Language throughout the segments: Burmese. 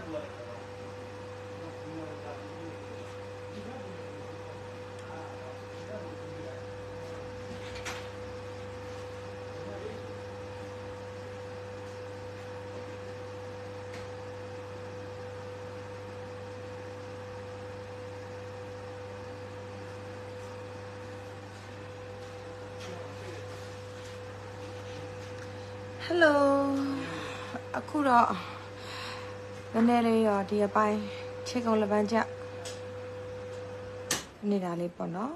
Hello အခုတော့နည်းနည်းလေးတော့ဒီအပိုင်းချေကုန်လက်ပန်းကျနေတာလေးပေါ့နော်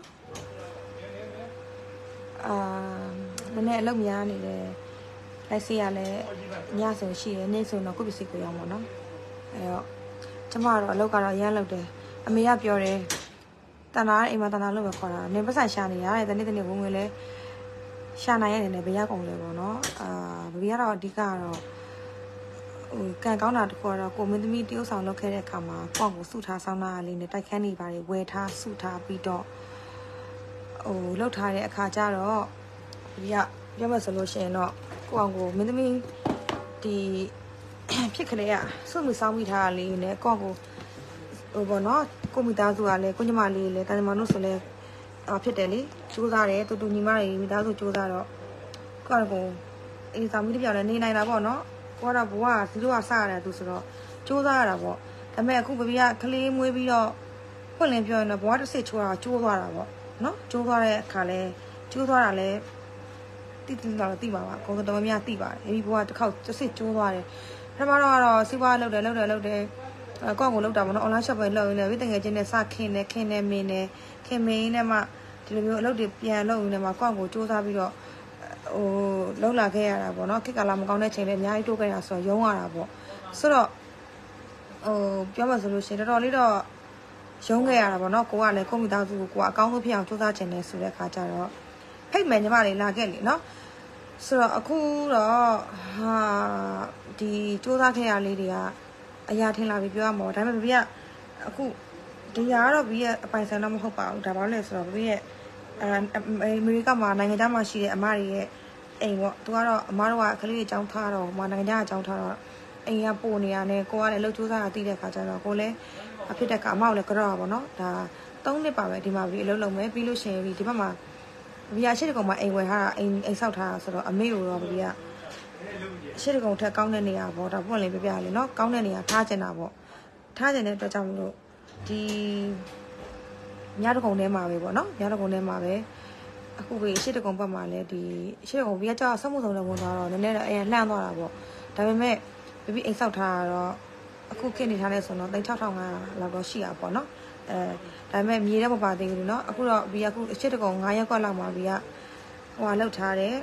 နည်းနည်းအလုပ်များနေတယ်လက်စီရလဲညဆိုရှိတယ်နေ့ဆိုတော့ကိုပစ္စည်းကိုရအောင်ပေါ့နော်အဲတော့ကျမကတော့အလုပ်ကတော့ရမ်းလုပ်တယ်အမေကပြောတယ်တနာအိမ်မှာတနာလုပ်ပဲခေါ်တာနေပတ်ဆိုင်ရှာနေရတယ်တနေ့ဝင်ငွေလဲရှာနိုင်ရနေတယ်ဘယ်ရောက်ကုန်လဲပေါ့နော်ဘယ်ကတော့အဓိကတော့ကန်ကောင်းတာတခုကတော့ကိုမင်းသမီးတရုတ်ဆောင်လုပ်ခဲ့တဲ့အခါမှာကိုယ့်ကိုစုထားဆောင်းတာလေးနဲ့တိုက်ခန်းနေပါတယ်ဝယ်ထားစုထားပြီးတော့လှုပ်ထားတဲ့အခါကျတော့ဒီကပြောမှဆိုလို့ရှိရင်တော့ကိုယ့်ကိုမင်းသမီးဒီဖြစ်ခလေးကစုမှုဆောင်းမိထားတာလေးနဲ့ကိုယ့်ကိုပေါ့နော်ကိုမိသားစုကလည်းကိုညီမလေးလည်းတာညီမတို့ဆိုလည်းဖြစ်တယ်လေစူးစားတယ်တူညီမတွေမိသားစုစူးစားတော့ကိုယ့်ကိုအိမ်ဆောင်မိတပြောင်းလည်းနေနိုင်တာပေါ့နော်ကိုကတော့ဘဝက0ကစရတယ်သူဆိုတော့စူးစားရတာပေါ့ဒါပေမဲ့အခုဘဘီကကလေးမွေးပြီးတော့ဖွင့်လင်းပြောရင်တော့ဘဝတစ်စစ်ချိုးတာကျိုးသွားတာပေါ့နော်ကျိုးသွားတဲ့အခါလဲကျိုးသွားတာလဲတိတော့တိပါပါအကုန်တော်တော်များသိပါတယ်အဲဒီဘဝတစ်ခေါက်တစ်စစ်ကျိုးသွားတယ်ပထမတော့စီးပွားလုပ်တယ်ကိုယ့်ကိုလုပ်တာပေါ့နော် online shop ပဲလုပ်ရင်းနဲ့ဝိတငယ်ချင်းနဲ့စခင်းနဲ့မင်းနဲ့ခင်မင်းနဲ့မှဒီလိုမျိုးအလုပ်တွေပြန်လုပ်ရင်းနဲ့မှကိုယ့်ကိုစူးစမ်းပြီးတော့လောက်လာခဲ့ရတာပေါ့နော်ခေတ်ကာလမကောင်းတဲ့ချိန်လေးအများကြီးတိုးခဲ့တာဆိုတော့ရုံးရတာပေါ့ဆိုတော့ပြောမှဆိုလို့ရှိရင်တော်တော်လေးတော့ရုံးခဲ့ရတာပေါ့နော်ကိုကလည်းကိုမိသားစုကိုအကောင်းဆုံးဖြစ်အောင်စူးစမ်းချင်တယ်ဆိုတဲ့အခါကျတော့ဖိတ်မယ်ညီမလေးလာခဲ့လေနော်ဆိုတော့အခုတော့ဒီစူးစမ်းခဲ့ရလေးတွေကအရာထင်လာပြီးပြောရမှာဒါပေမဲ့ဘီကအခုဒီရာကတော့ဘီရဲ့အပိုင်ဆိုင်တော့မဟုတ်ပါဘူးဒါဘာလို့လဲဆိုတော့ဘီရဲ့အမေရိကမှာနိုင်ငံခြားမှာရှိတဲ့အမတွေရဲ့အိမ်ပေါ့သူကတော့အမတို့ကကလေးတွေအကြောင်းထားတော့နိုင်ငံခြားအကြောင်းထားတော့အိမ်ကပို့နေရတယ်ကိုကလည်းလှုပ်ကြိုးစားတာသိတဲ့ခါကျတော့ကိုလည်းအဖြစ်တဲ့ကအမကိုလည်းကြောက်ရပါတော့ဒါ3နှစ်ပါပဲဒီမှာဘီအလုပ်လုပ်မယ်ပြီးလို့ရှိရင်ဒီဘက်မှာဘီရှိတဲ့ကောင်မှာအိမ်ဝယ်ထားတာအိမ်ဆောက်ထားတာဆိုတော့အမေကိုတော့ဘီကရှိတဲ့ကောင်ထက်ကောင်းတဲ့နေရာပေါ့ဒါပွင့်လေးပြပြလေးနော်ကောင်းတဲ့နေရာထားကျင်တာပေါ့ထားကျင်တဲ့အတွက်ကြောင့်မလို့ဒီညတကုံထဲမှာပဲပေါ့နော်ညတကုံထဲမှာပဲအခုပဲရှစ်တကုံဘက်မှာလည်းဒီရှစ်တကုံဘီကကြောက်ဆက်မှုဆောင်လည်းဝင်သွားတော့နည်းနည်းတော့လှမ်းသွားတာပေါ့ဒါပေမဲ့ဘီအိမ်ဆောက်ထားတော့အခုခင်းနေထားတဲ့ဆိုတော့3600လောက်တော့ရှိရပေါ့နော်ဒါပေမဲ့မြေတော့မပါသေးဘူးနော်အခုတော့ဘီကအခုရှစ်တကုံ9ရက်ကွက်လောက်မှာဘီကလောက်ထားတယ်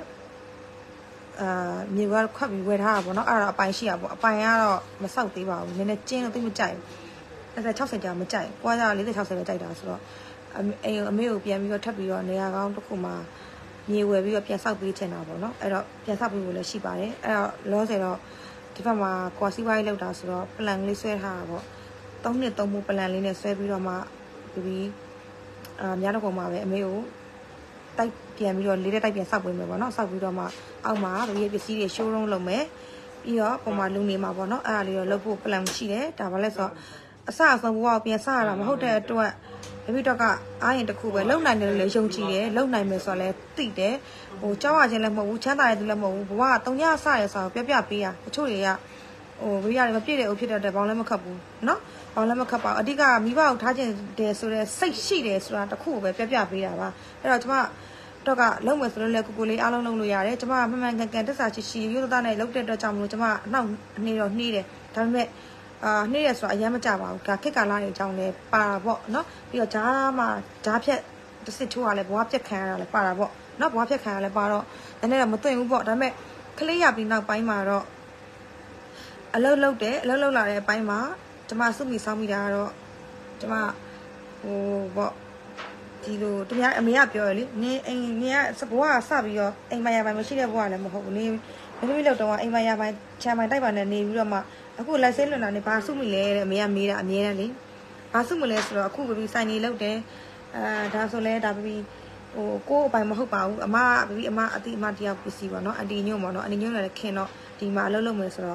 မြေကခွက်ပြီးဝယ်ထားတာပေါ့နော်အဲ့ဒါအပိုင်ရှိရပေါ့အပိုင်ကတော့မဆောက်သေးပါဘူးနည်းနည်းကျင်းတော့သိမကြိုက်ဘူး60ကြာမကြိုက်ကိုက40 60ပဲကြိုက်တာဆိုတော့အမေကိုပြန်ပြီးတော့ထပ်ပြီးတော့နေရာကောင်းတစ်ခုမှာမြေဝယ်ပြီးတော့ပြန်ဆောက်ပေးချင်တာပေါ့နော်အဲ့တော့ပြန်ဆောက်ပေးဖို့လည်းရှိပါတယ်အဲ့တော့လောဆယ်တော့ဒီဘက်မှာကွာစီဝိုင်းလောက်တာဆိုတော့ plan လေးဆွဲထားတာပေါ့3နှစ်3မှု plan လေးနဲ့ဆွဲပြီးတော့မှပြီးများတော့ကောင်မှာပဲအမေကိုတိုက်ပြန်ပြီးတော့လေးတဲ့တိုက်ပြန်ဆောက်ပေးမယ်ပေါ့နော်ဆောက်ပြီးတော့မှအောက်မှာဒီပစ္စည်းတွေ showroom လုပ်မယ်ပြီးတော့ပုံမှန်လူနေမှာပေါ့နော်အဲ့ဒါလေးတော့လုပ်ဖို့ plan ရှိတယ်ဒါဘာလဲဆိုတော့အစအဆုံးဘဝကိုပြန်စရတာမဟုတ်တဲ့အတွက်ဘီတော့ကအားရင်တစ်ခုပဲလုံနိုင်တယ်လို့လည်းယုံကြည်တယ်လုံနိုင်မယ်ဆိုတော့လည်းသိတယ်ကြောက်ရခြင်းလည်းမဟုတ်ဘူးချမ်းသာရသူလည်းမဟုတ်ဘူးဘဝက3ညစရဆိုတော့ပြပေးရတချို့တွေကဘီရတယ်မပြည့်တဲ့ဦးဖြစ်တဲ့ဘောင်းလည်းမခတ်ဘူးနော်ဘောင်းလည်းမခတ်ပါဘူးအဓိကမိဘကိုထားခြင်းတယ်ဆိုတော့စိတ်ရှိတယ်ဆိုတာတစ်ခုပဲပြပေးတာပါအဲ့တော့ကျမတော့ကလုံးမယ်ဆိုလို့လည်းကိုလေးအားလုံးလုံးလို့ရတယ်ကျမမှန်မှန်ကန်တစ္ဆာရှိရိုးသားနဲ့လုပ်တဲ့အတွက်ကြောင့်မလို့ကျမအနောက်နေတော့နှီးတယ်ဒါပေမဲ့နှိမ့်ရဆိုတာအရင်မကြပါဘူးခက်ကာလာတွေအကြောင်းလဲပါတာပေါ့နော်ပြီးတော့ဂျားမှာဂျားဖြက်တစ်စစ်ထိုးရလဲဘဝပြက်ခံရတာလဲပါတာပေါ့နော်ဘဝပြက်ခံရလဲပါတော့နည်းနည်းတော့မသိဘူးပေါ့ဒါပေမဲ့ကလေးရပြီးနောက်ပိုင်းမှာတော့အလုပ်လုပ်တယ်အလုပ်လုပ်လာတဲ့အပိုင်းမှာကျမစုမိဆောင်းမိတာကတော့ကျမပေါ့ဒီလိုတမအမေကပြောရလေနင်းအိမ်နင်းကဘဝကစပြီးတော့အိမ်မရပိုင်းမရှိတဲ့ဘဝလည်းမဟုတ်ဘူးနင်းမင်းတို့လောက်တော့အိမ်မရပိုင်းခြံပိုင်းတိုက်ပါနဲ့နေပြီးတော့မှအခုလိုက်စဲလွန်တာနေဘာစုမိလဲတဲ့အမေကမေးတာအမြဲတမ်းလေဘာစုမလဲဆိုတော့အခုဘီစိုင်နေလောက်တယ်ဒါဆိုလဲဒါဘီကိုအပိုင်မဟုတ်ပါဘူးအမဘီအမအတိအမတယောက်ပစ္စည်းပေါ့နော်အန်တီညို့ပေါ့နော်အန်တီညို့လည်းခင်တော့ဒီမှာအလုပ်လုပ်မယ်ဆိုတော့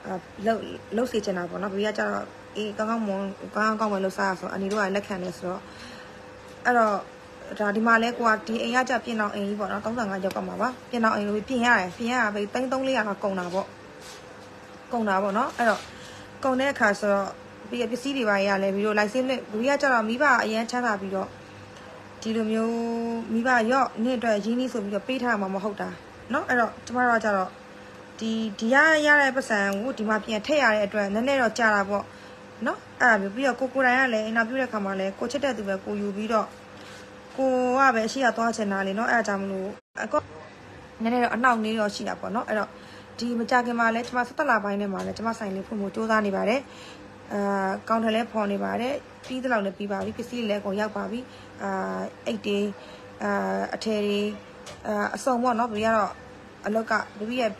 လှုပ်စေချင်တာပေါ့နော်ဘီကကျတော့အေးကောင်းကောင်းမလှုပ်စားဆိုအနီတို့ကလက်ခံနေဆိုတော့အဲ့တော့ဒါဒီမှာလဲကိုကဒီအိမ်ကကြပြင်အောင်အိမ်ကြီးပေါ့နော်35ရောက်ကမှာပါပြင်အောင်အိမ်လို့ပြင်ရတယ်ပြင်ရပဲ300-400ကကုန်တာပေါ့နော်အဲ့တော့ကုန်တဲ့အခါဆိုတော့ပြီးပစ္စည်းတွေပါရလဲပြီးတော့ license နဲ့ဘီကကျတော့မိဘအရန်ချမ်းသာပြီးတော့ဒီလိုမျိုးမိဘရော့နေ့အတွက်ရင်းနှီးဆိုပြီးတော့ပေးထားမှာမဟုတ်တာနော်အဲ့တော့ကျမတို့ကကျတော့ဒီရတဲ့ပတ်စံကိုဒီမှာပြန်ထည့်ရတဲ့အတွက်နည်းနည်းတော့ကြာတာပေါ့နော်အဲ့ဒါပြီးတော့ကိုတိုင်ကလည်းအင်တာဗျူးတဲ့ခါမှာလည်းကိုချစ်တဲ့သူပဲကိုယူပြီးတော့ကိုကပဲအရှိရသွားချင်တာလေနော်အဲ့ဒါကြောင့်မလို့အကောနည်းနည်းတော့အနှောက်နေတော့ရှိတာပေါ့နော်အဲ့တော့ဒီမကြခင်မှာလည်းကျမ17လပိုင်းထဲမှာလည်းကျမဆိုင်လေးဖွင့်ဖို့စူးစမ်းနေပါတယ်ကောင်ထလည်းဖော်နေပါတယ်ပြီးသလောက်လည်းပြီးပါပြီပစ္စည်းလည်းကိုရောက်ပါပြီအိတ်တွေအထည်တွေအစုံပေါ့နော်ပြီးတော့အလောက်ကပြီးရဲ့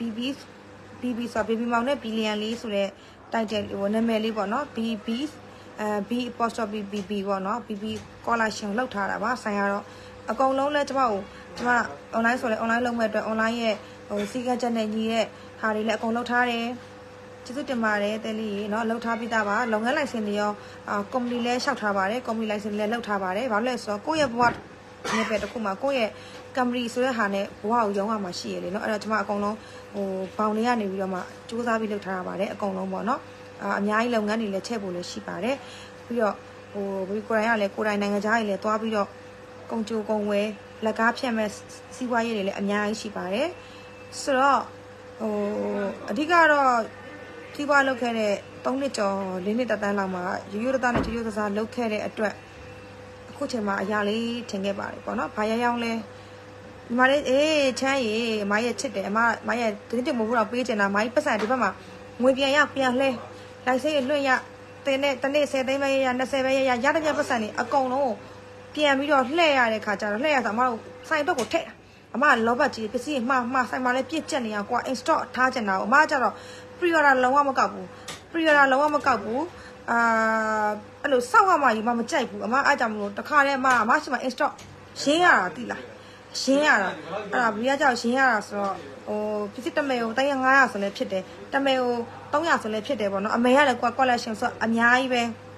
BB ဆို baby မောင်နဲ့ဘီလီယံလေးဆိုတဲ့ title ဟိုနာမည်လေးပေါ့နော် BB B apostrophe BB ပေါ့နော် BB collection လောက်ထားတာပါဆိုင်ရတော့အကုန်လုံးလဲကျမ online ဆိုလဲ online လုပ်မဲ့အတွက် online ရဲ့ဟိုစီကန်းချက်နဲ့ညီရဲ့ဟာတွေလည်းအကုန်လောက်ထားတယ်ကျေးဇူးတင်ပါတယ်တဲလေးရေနော်လောက်ထားပြီးသားပါလုပ်ငန်းလိုင်စင်တွေရောကုမ္ပဏီလည်းလျှောက်ထားပါတယ်ကုမ္ပဏီလိုင်စင်လည်းလောက်ထားပါတယ်ဘာလို့လဲဆိုတော့ကိုယ့်ရဲ့ဘဝနဲ့ပဲတခုမှကိုယ့်ရဲ့ company ဆိုတဲ့ဟာနဲ့ဘဝကိုရောင်းရမှာရှိရလေနော်အဲ့တော့ကျမအကုန်လုံးဟိုဘောင်တွေကနေပြီးတော့မှစူးစမ်းပြီးလုပ်ထားရပါတယ်အကုန်လုံးပေါ့နော်အများကြီးလုပ်ငန်းတွေလည်းချက်ဖို့လည်းရှိပါတယ်ပြီးတော့ဟိုဘီကိုရိုင်းကလည်းကိုယ်တိုင်နိုင်ငံခြားကြီးလည်းသွားပြီးတော့ကုန်ကြိုကုန်ဝယ်လက်ကားဖြတ်မဲ့စီးပွားရေးတွေလည်းအများကြီးရှိပါတယ်ဆိုတော့ဟိုအဓိကတော့စီးပွားလုပ်ခဲ့တဲ့3နှစ်ကျော်4နှစ်တန်းလောက်မှာရိုးတသားနဲ့ရိုးသားလုပ်ခဲ့တဲ့အတွက်အခုချိန်မှာအရာလေးထင်ခဲ့ပါတယ်ပေါ့နော်ဘာရရောင်းလဲဒီမှာလေးချမ်းရီမရဲ့ချစ်တယ်မရဲ့တင်းကြုံမဟုတ်တော့ပေးချင်တာမကြီးပတ်စံဒီဘက်မှာငွေပြန်ရပြန်လှဲလိုက်စိတ်လွှင့်ရတင်းနဲ့တနေ့10သိန်းပဲရ20ပဲရတဲ့ပြပတ်စံနေအကုန်လုံးပြန်ပြီးတော့လှည့်ရတဲ့ခါကျတော့လှည့်ရဆိုအမတို့ဆိုင်ဘက်ကိုထည့်အမလောဘကြီးပစ္စည်းမှာဆိုင်မှာလည်းပြည့်ကျက်နေရကွာ install ထားချင်တာအမကျတော့ pre-order လုံးဝမကောက်ဘူး pre-order လုံးဝမကောက်ဘူးအဲ့လိုစောက်ရမှကြီးမကြိုက်ဘူးအမအားကြောင့်မလို့တခါတည်းအမရှိမှ install ရင်းရတာတိလားရင်းရတာအဲ့ဒါဘီကကြောက်ရင်းရတာဆိုတော့ဟိုပစ္စည်းတမဲကို900ဆိုလည်းဖြစ်တယ်တမဲကို300ဆိုလည်းဖြစ်တယ်ပေါ့နော်အမေကလည်းကွာ collection ဆိုအများကြီးပဲ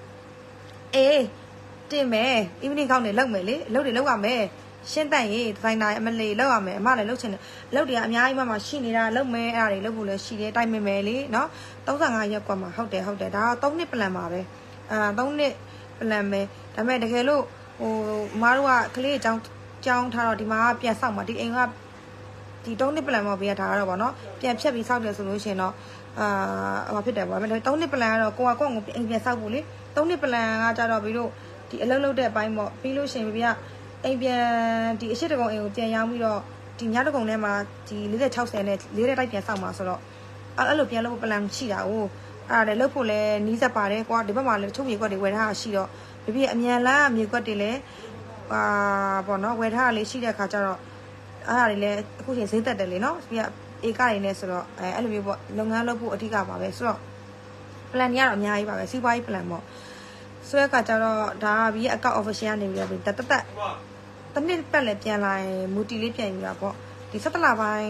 တင်မယ် evening ကောင်းနေလောက်မယ်လေလောက်ရမယ်ရှင်းတန့်ရေးဒီဇိုင်နာအမလေးလောက်ရမယ်အမလည်းလောက်ချင်တယ်လောက်တွေကအများကြီးမှရှိနေတာလောက်မယ်အဲ့ဒါတွေလောက်ဖို့လည်းရှိတယ်တိုင်မယ်လေနော်35ရက်ကွာမှာဟုတ်တယ်ဒါတော့3နှစ် plan ပါပဲ3နှစ် plan ပဲဒါပေမဲ့တကယ်လို့ဟိုအမားတို့ကကလေးအကြောင်းထားတော့ဒီမှာပြန်ဆောက်မှာဒီအိမ်ကဒီ3နှစ် plan မှာပေးရတာတော့ဗောနော်ပြန်ဖြတ်ပြီးဆောက်တယ်ဆိုလို့ရှိရင်တော့ဟိုဖြစ်တယ်ဗောဒါပေမဲ့3နှစ် plan ကတော့ကိုကအိမ်ပြန်ဆောက်ဖို့လေ3နှစ် plan ကကြတော့ပြီးတော့ဒီအလုပ်လုပ်တဲ့အပိုင်းပေါ့ပြီးလို့ရှိရင်ပြအိမ်ပြန်ဒီအရှိတကုံအိမ်ကိုပြန်ရောင်းပြီးတော့ဒီညတကုံထဲမှာဒီ40-60နဲ့40တိုက်ပြန်ဆောက်မှာဆိုတော့အဲ့လိုပြန်လုပ်ဖို့ plan ရှိတာကိုအဲ့ဒါလည်းလုပ်ဖို့လည်းနီးစပ်ပါတယ်ကွာဒီဘက်မှာလည်းချုပ်မြေကွက်တွေဝယ်ထားတာရှိတော့ပြအမြန်လမ်းမြေကွက်တွေလည်းပေါ့နော်ဝယ်ထားတာလေးရှိတဲ့အခါကျတော့အဲ့ဒါတွေလည်းအခုချိန်ဈေးသက်တယ်လေနော်ပြဧကတွေနဲ့ဆိုတော့အဲ့လိုမျိုးပေါ့လုပ်ငန်းလုပ်ဖို့အဓိကပါပဲဆိုတော့ plan တွေကတော့အများကြီးပါပဲစီးပွားရေး plan ပေါ့ဆိုတဲ့အခါကျတော့ဒါကအကောက် official ကနေပြီးတော့တနှစ်ပတ်လည်းပြန်လာရင်မူတီလေးပြန်ယူတာပေါ့ဒီ17လပိုင်း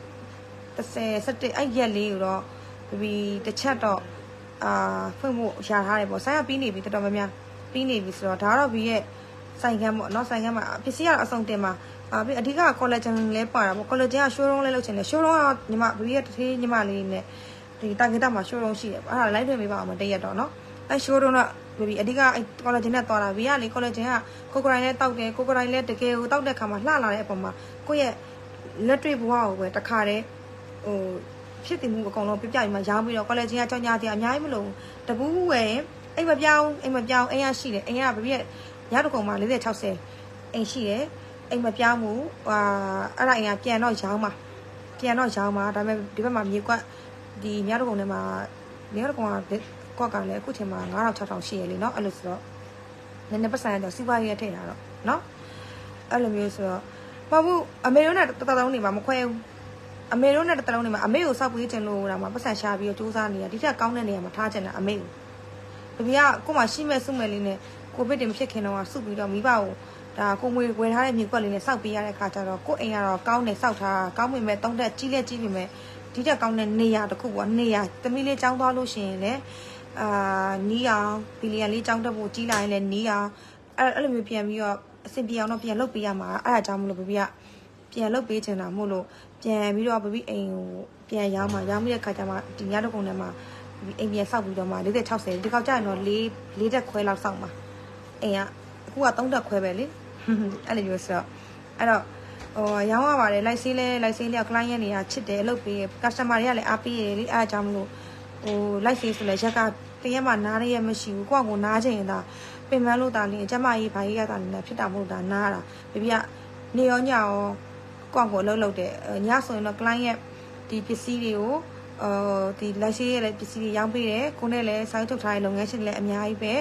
17အဲ့ရက်လေးကိုတော့တစ်ချက်တော့ဖွင့်ဖို့ရှာထားတယ်ပေါ့ဆိုင်ကပြီးနေပြီတော်တော်များများပြီးနေပြီဆိုတော့ဒါကတော့ရဲ့ဆိုင်ကန်းပေါ့နော်ဆိုင်ကန်းမှာပစ္စည်းကတော့အစုံတင်မှာပြီးအဓိက collagen လဲပါတာပေါ့ collagen က showroom လဲလုပ်ချင်တယ် showroom ကညီမရဲ့တထေးညီမလေးနဲ့ဒီတာဂက်တာမှာ showroom ရှိတယ်ပေါ့အဲ့ဒါ live ပြင်ပေးပါအောင်တရက်တော့နော်အဲ့ showroom ကအဓိကအဲ့ collagen နဲ့သွားတာဘေးကလေ collagen ကကိုကိုရိုင်းနဲ့တောက်တယ်ကိုကိုရိုင်းလည်းတကယ်ကိုတောက်တဲ့ခါမှာလှလာတဲ့အပေါ်မှာကိုယ့်ရဲ့လက်တွေ့ဘဝကိုပဲတခါတည်းဟိုဖြစ်တည်မှုအကုန်လုံးပြပြပြီးမှရောင်းပြီးတော့ collagen ကကြောင်ညာတရားအများကြီးမလို့တပူးဝယ်အိမ်မပြောင်းအိမ်ရရှိတယ်အိမ်ကဘေးရတကုံမှာ40-60အိမ်ရှိတယ်အိမ်မပြောင်းဘူးအဲ့ဒါအိမ်ကပြန်တော့ရောင်းမှာဒါပေမဲ့ဒီဘက်မှာမြေကွက်ဒီမြတကုံထဲမှာမြေတကုံကကွက်ကလည်းအခုချိန်မှာ9000-6000ရှိရလေနော်အဲ့လိုဆိုတော့နည်းနည်းပတ်စံရတော့စီးပွားရေးထည့်တာတော့နော်အဲ့လိုမျိုးဆိုတော့ဘာဘူးအမေတို့နဲ့တတလုံးနေမှာမခွဲဘူးအမေတို့နဲ့တတလုံးနေမှာအမေကိုစောက်ပေးခြင်းလို့တာမှာပတ်စံရှာပြီးတော့စူးစမ်းနေတာဒီထက်ကောင်းတဲ့နေရာမှာထားခြင်းတာအမေကိုတပီကကို့မှာရှိမဲ့စုမဲ့လေးနဲ့ကိုဗစ်တင်မဖြစ်ခင်တော့စုပြီးတော့မိဘကိုဒါကိုမွေဝယ်ထားတဲ့မြေကွက်လေးနဲ့စောက်ပေးရတဲ့အခါကျတော့ကို့အိမ်ကတော့ကောင်းတယ်စောက်ထားကောင်းပေမဲ့တုံးတက်ကြီးလက်ကြီးပေမဲ့ဒီတက်ကောင်းတဲ့နေရာတစ်ခုပေါ့နေရာသမီးလေးចောင်းသွားလို့ရှိရင်လေနီးအောင်ဘီလီယံလေးចောင်းတက်ဖို့ကြီးလာရင်လည်းနီးအောင်အဲ့လိုမျိုးပြန်ပြီးတော့အဆင်ပြေအောင်တော့ပြန်လုပ်ပေးရမှာအဲ့ဒါကြောင့်မလို့ဘဘီကပြန်လုပ်ပေးချင်တာမို့လို့ပြန်ပြီးတော့ဘဘီအိမ်ကိုပြန်ရောက်ပြီးတဲ့ခါကျမှဒီညတော့ကုန်ထဲမှာအိမ်ပြန်ဆောက်ပြီးတော့မှ40 60ဒီကောက်ကြရင်တော့4တက်ခွဲလောက်ဆောက်မှာအိမ်ကအခုက3တက်ခွဲပဲလေအဲ့လိုမျိုးဆိုတော့အဲ့တော့ရောင်းရပါတယ်လိုက်ဆေးလေးက client တွေကချစ်တယ်အလုပ်ပေး customer တွေကလည်းအားပေးရလေအားကြောင့်မလို့လိုက်ဆေးဆိုလဲရက်ကတရက်မှနားရမရှိဘူးကိုယ့်ကိုနားချင်ရင်ဒါပင်မလို့တာလင်းကျမကြီးဘာကြီးကတာလည်းဖြစ်တာမဟုတ်တာနားတာဘဘီကနေရောညရောကိုယ့်ကိုအလုပ်လုပ်တယ်ညဆိုရင်တော့ client ရဲ့ဒီပစ္စည်းတွေကိုဒီလိုက်ဆေးရဲ့ပစ္စည်းတွေရောင်းပေးတယ်ကိုနဲ့လည်းစိုင်းထုတ်ထားတဲ့လုပ်ငန်းရှင်တွေလည်းအများကြီးပဲ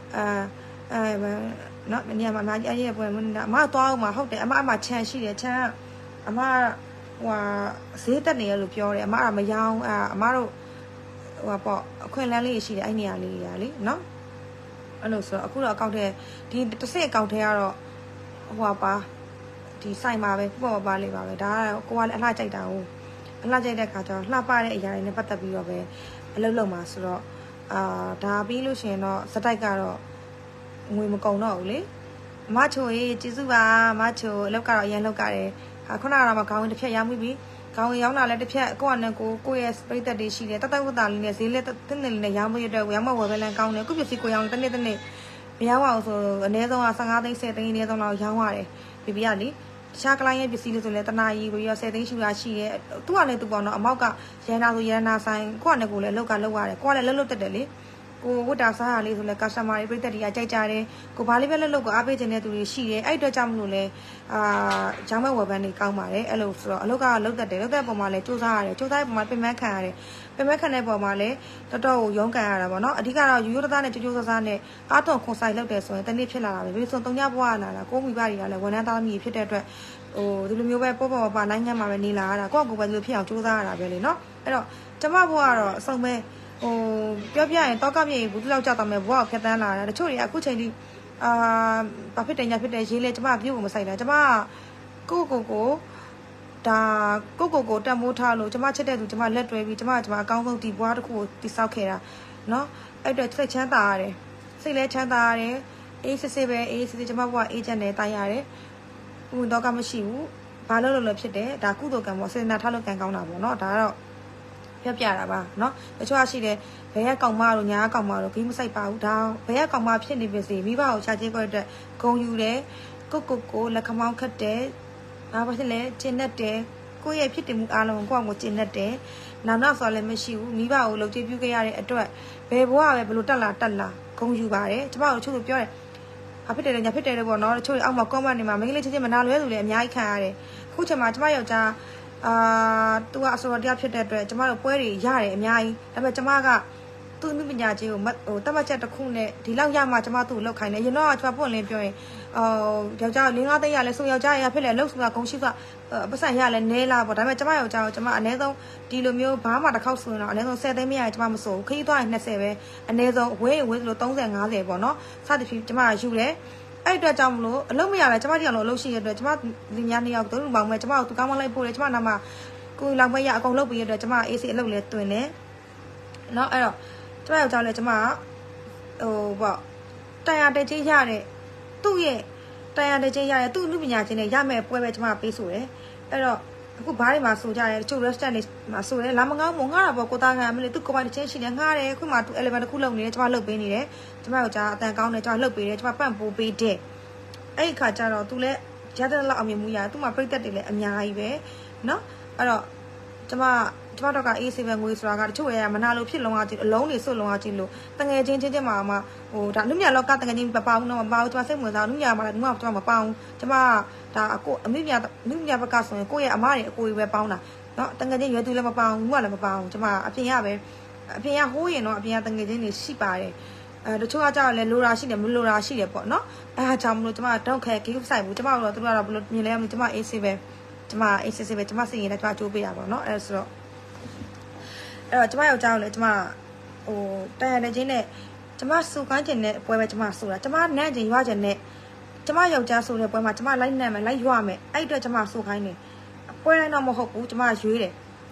နော်ညမှာအမကြီးရဲ့ပွဲမင်းအမသွားအောင်မဟုတ်တယ်အမချန်ရှိတယ်ချန်အမဟိုဈေးတက်နေရလို့ပြောတယ်အမမရောင်းအမတို့ဟိုပေါ့အခွင့်အလမ်းလေးရှိတယ်အဲ့နေရာလေးရာလေနော်အဲ့လိုဆိုတော့အခုတော့အကောင့်ထဲဒီတစ်စိအကောင့်ထဲကတော့ဟိုပါဒီဆိုင်မှာပဲပေါ့ပါလေးပါပဲဒါကကိုကလည်းအလှကြိုက်တာဟုတ်အလှကြိုက်တဲ့ခါကျတော့လှပတဲ့အရာတွေနဲ့ပတ်သက်ပြီးတော့ပဲအလုပ်လုပ်မှာဆိုတော့ဒါပြီးလို့ရှိရင်တော့စတိုက်ကတော့ငွေမကုန်တော့ဘူးလေမချိုရေးကျေးဇူးပါမချိုအလုပ်ကတော့အရင်လုပ်ကြတယ်ခုနကတော့ခေါင်းဝင်တစ်ဖြက်ရောင်းပြီးခေါင်းဝင်ရောင်းတာလည်းတစ်ဖြက်ကိုယ့်အနေကိုယ့်ရဲ့ပရိသတ်တွေရှိတယ်တတ်ဝတ်တာလေးနဲ့ဈေးလေးတင်းနေလေးနဲ့ရောင်းပြီးတော့ရောင်းမဝယ်ပဲလမ်းကောင်းတယ်ခုပစ္စည်းကိုရောင်းတစ်နေ့မရောင်းအောင်ဆိုအနည်းဆုံး15သိန်း10သိန်းအနည်းဆုံးလောက်ရောင်းရတယ်ပြပြရလေတခြားကလိုင်းရဲ့ပစ္စည်းလေးဆိုလဲတနာကြီးပြီးတော့10သိန်းရှိတာရှိရဲ့သူကလည်းသူပေါ့နော်အမောက်ကရန်နာဆိုရန်နာဆိုင်ကိုယ့်အနေကိုလည်းလောက်ကလောက်ရတယ်ကိုကလည်းလှုပ်တက်တယ်လေကိုဝတ်တာစားရလေးဆိုလဲ customer တွေပြည်သက်တွေကကြိုက်ကြတယ်ကိုဘာလေးပဲလှုပ်ကိုအားပေးခြင်းတဲ့သူတွေရှိတယ်အဲ့အတွက်ကြောင့်မလို့လဲကျောင်းမဲ့ဝယ်ပန်းတွေကောင်းပါတယ်အဲ့လိုဆိုတော့အလုပ်ကလှုပ်တက်တယ်လှုပ်တဲ့ပုံမှာလဲစူးစမ်းရတယ်စူးစမ်းတဲ့ပုံမှာပြင်ပန်းခံရတယ်ပြင်ပန်းခံတဲ့ပုံမှာလဲတော်တော်ကိုရုန်းကန်ရတာပေါ့နော်အဓိကတော့ရိုးရိုးသားသားနဲ့ကြိုးကြိုးစားစားနဲ့အားတော့ခွန်ဆိုင်လုပ်တယ်ဆိုရင်တနေ့ဖြစ်လာတာပဲပြီးဆို3ညဘွားလာတာကိုမိဘတွေကလည်းဝန်ထမ်းသားသမီးဖြစ်တဲ့အတွက်ဒီလိုမျိုးပဲပေါ့ပါနိုင်ငံမှာပဲနေလာရတာကိုယ့်ကိုယ်ပဲဒီလိုဖြစ်အောင်စူးစမ်းရတာပဲလေနော်အဲ့တော့ကျမဘွားကတော့အဆုံးပဲပြောပြရင်တော့ကမြေဘူးလောက်ကြောက်တော့မယ်ဘွားကိုဖျက်တန်းလာတာတချို့တွေအခုချိန်ထိဘာဖြစ်တယ်ညာဖြစ်တယ်ရေးလဲကျမပြုတ်ကိုမဆိုင်တာကျမကိုဒါကိုတန်မိုးထားလို့ကျမချက်တဲ့သူကျမလက်တွဲပြီးကျမအကောင်းဆုံးဒီဘွားတစ်ခုကိုတိဆောက်ခဲ့တာနော်အဲ့တော့စိတ်ချမ်းသာရတယ်စိတ်လဲချမ်းသာရတယ်အေးစစ်ပဲအေးစစ်ကျမဘွားအေးချမ်းတယ်တိုင်းရတယ်ဘူးတော့ကမရှိဘူးဘာလို့ဖြစ်တယ်ဒါကုသိုလ်ကံပေါ့စေတနာထားလို့ကံကောင်းတာပေါ့နော်ဒါကတော့ပြတာပါเนาะတချို့ရှိတယ်ဘယ်ကကောင်မတို့ညာကောင်မတို့ဂိမ်းမဆိုင်ပါဘူးဒါဘယ်ကကောင်မဖြစ်နေပြီစီမိဘကိုချာချင်းခွက်အတွက်ဂုံယူတယ်ကိုလက်ခမောင်းခတ်တယ်ဘာဖြစ်လဲကျင်တတ်တယ်ကိုယ့်ရဲ့ဖြစ်တည်မှုအားလုံးကိုယ့်ကိုကျင်တတ်တယ်နောက်ဆိုလည်းမရှိဘူးမိဘကိုလှုပ်ကြည့်ပြုခဲ့ရတဲ့အတွက်ဘယ်ဘဝပဲဘလို့တက်လာဂုံယူပါတယ်ကျမတို့ချို့ပြောတယ်ဘာဖြစ်တယ်လဲညာဖြစ်တယ်လို့ပေါ့เนาะတချို့အောက်မှာ comment တွေမှာမင်းလေးချင်းမနာလွဲသူလည်းအများကြီးခံရတယ်အခုချိန်မှာကျမယောက်ျားသူကအစောတရားဖြစ်တဲ့အတွက်ကျမတို့ပွဲတွေရတယ်အများကြီးဒါပေမဲ့ကျမကသူ့မိပညာချင်းကိုတတ်မှတ်ချက်တစ်ခုနဲ့ဒီလောက်ရမှကျမသူ့ကိုလောက်ခိုင်းတယ်ရင်တော့ကျမပွင့်လင်းပြောရင်ယောက်ျား5သိန်းရလဲဆိုယောက်ျားရဖြစ်လဲလောက်ဆိုတာဂုံရှိကပတ်စံရလဲနဲလာပေါ့ဒါပေမဲ့ကျမယောက်ျားကိုကျမအနည်းဆုံးဒီလိုမျိုးဘာမှတစ်ခေါက်ဆိုရင်တော့အနည်းဆုံး10သိန်းမရရင်ကျမမစိုးခရီးသွားရင်20ပဲအနည်းဆုံးဝေးဆိုလို့30 50ပေါ့နော်စသဖြင့်ကျမယူတယ်အဲ့အတွက်ကြောင့်မလို့အလုံးမရလဲကျမတရားလို့အလုပ်ရှိရတဲ့အတွက်ကျမဒီများ2ယောက်သုံးလူပေါင်းမဲ့ကျမတို့သူကောင်းမလိုက်ပို့တယ်ကျမနာမှာကိုလောက်မရအကုန်လုပ်ပြီးရတဲ့ကျမအေးစီအလုပ်လဲတွင်တယ်เนาะအဲ့တော့ကျမယောက်ျားလဲကျမပေါ့တရားတချင်းရတဲ့သူ့ရဲ့တရားတချင်းရတဲ့သူ့လူပညာချင်းနဲ့ရမဲ့ပွဲပဲကျမပေးဆိုတယ်အဲ့တော့အခုဘားတွေမှာဆိုကြတယ်တချို့ restaurant တွေမှာဆိုတယ်လာမငောင်းမငါတာပေါ့ကိုသားကမလို့သူကိုပိုင်တချင်းရှိတယ်ငားတယ်အခုမှသူ element တစ်ခုလုပ်နေတယ်ကျမလုပ်ပေးနေတယ်ကျမယောက်ျားအတန်ကောင်းတယ်ကျမလုပ်ပေးတယ်ကျမပန့်ပိုးပေးတယ်အဲ့ဒီခါကျတော့သူလည်းရတဲ့လောက်အောင်မြင်မှုရတယ်သူမှပြိသက်တွေလည်းအများကြီးပဲเนาะအဲ့တော့ကျမတော့ကအေးဆေးပဲငွေဆိုတာကတချို့ရမနာလို့ဖြစ်လုံးအောင်ကြည့်အလုံးတွေစွတ်လုံးအောင်ကြည့်လို့တငယ်ချင်းမှာဒါနုမြလောကတငယ်ချင်းမပေါအောင်တော့မပေါကျမစိတ်ဝင်စားနုမြမှာလည်းကျမမပေါအောင်ကျမဒါအမိမြနုမြဘကဆိုရင်ကိုယ့်ရဲ့အမတွေအကိုတွေပဲပေါင်းတာเนาะတငယ်ချင်းရွယ်သူလည်းမပေါအောင်ငုကလည်းမပေါအောင်ကျမအပြင်ရပဲအပြင်ရဟိုးရင်တော့အပြင်ရတငယ်ချင်းတွေရှိပါတယ်တချို့ကကြောက်လဲလိုရာရှိတယ်မလိုရာရှိတယ်ပေါ့เนาะအဲအားကြောင့်မလို့ကျမတော့ခဲဂိမ်းဆိုင်ဘူးကျမတို့ကတော့ဘယ်လိုမြင်လဲမလို့ကျမအေးဆေးပဲကျမအေးဆေးပဲကျမစိတ်ရင်လည်းကျမကြိုးပေးရပါတော့เนาะအဲဆိုတော့ကျမယောက်ျားကိုလည်းကျမတန်ရတဲ့ချင်းနဲ့ကျမစူခိုင်းခြင်းနဲ့ပွဲပဲကျမဆိုတာကျမနန့်ခြင်းရွာခြင်းနဲ့ကျမယောက်ျားဆိုတဲ့ပွဲမှာကျမလိုက်နန့်မယ်လိုက်ရွာမယ်အဲ့အတွက်ကျမစူခိုင်းတယ်ပွဲတိုင်းတော့မဟုတ်ဘူးကျမရွေးတယ်